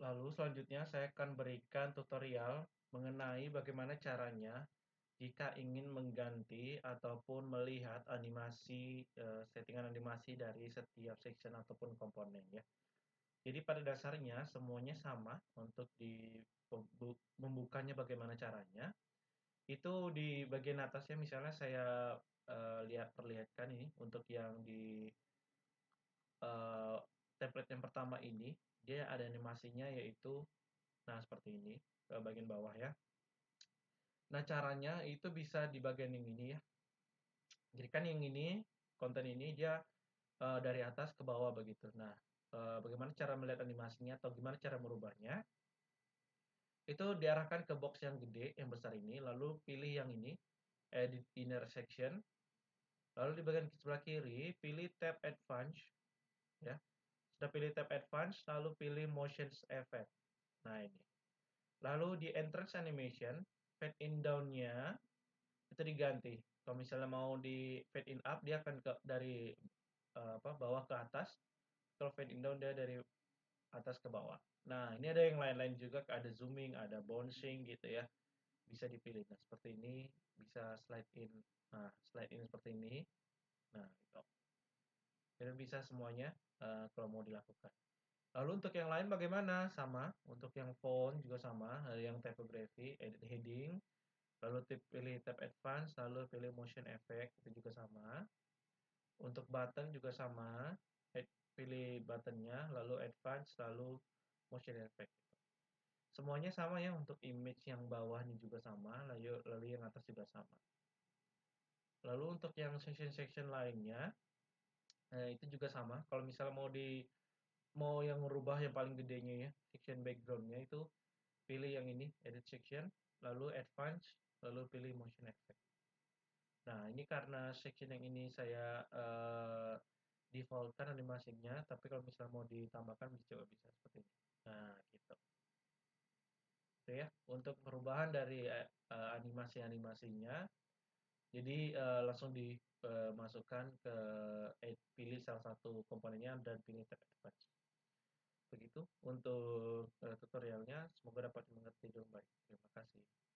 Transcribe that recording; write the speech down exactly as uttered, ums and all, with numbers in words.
Lalu selanjutnya saya akan berikan tutorial mengenai bagaimana caranya jika ingin mengganti ataupun melihat animasi, eh, settingan animasi dari setiap section ataupun komponen ya. Jadi pada dasarnya semuanya sama untuk di membukanya bagaimana caranya. Itu di bagian atasnya misalnya saya eh, lihat perlihatkan ini untuk yang di eh, template yang pertama ini, dia ada animasinya yaitu nah seperti ini ke bagian bawah ya. Nah, caranya itu bisa di bagian yang ini ya. Jadi kan yang ini konten ini dia eh, dari atas ke bawah begitu. Nah, eh, bagaimana cara melihat animasinya atau gimana cara merubahnya? Itu diarahkan ke box yang gede, yang besar ini, lalu pilih yang ini, edit inner section. Lalu di bagian sebelah kiri, pilih tab advance ya. Sudah pilih tab advance, lalu pilih motion effect. Nah, ini. Lalu di entrance animation, fade in down-nya itu diganti. Kalau misalnya mau di fade in up, dia akan ke dari eh, apa bawah ke atas. Kalau fade in down dia dari atas ke bawah. Nah, ini ada yang lain-lain juga, ada zooming, ada bouncing gitu ya. Bisa dipilih. Nah, seperti ini bisa slide in. Nah, slide in seperti ini. Nah, gitu. Jadi bisa semuanya eh, kalau mau dilakukan. Lalu untuk yang lain bagaimana? Sama. Untuk yang font juga sama. Ada yang typography, edit heading, lalu pilih tab advance, lalu pilih motion effect, itu juga sama. Untuk button juga sama. Pilih buttonnya, lalu advance, lalu motion effect. Semuanya sama ya, untuk image yang bawahnya juga sama, lalu, lalu yang atas juga sama. Lalu untuk yang section-section lainnya, eh, itu juga sama. Kalau misalnya mau di mau yang merubah yang paling gedenya ya, section backgroundnya itu pilih yang ini, edit section, lalu advance, lalu pilih motion effect. Nah, ini karena section yang ini saya uh, defaultkan animasinya, tapi kalau misalnya mau ditambahkan bisa coba bisa seperti ini. Nah, gitu. Itu ya, untuk perubahan dari uh, animasi-animasinya. Jadi uh, langsung dimasukkan ke eh, pilih salah satu komponennya dan pilih tab advance. Begitu untuk uh, tutorialnya, semoga dapat dimengerti dengan baik. Terima kasih.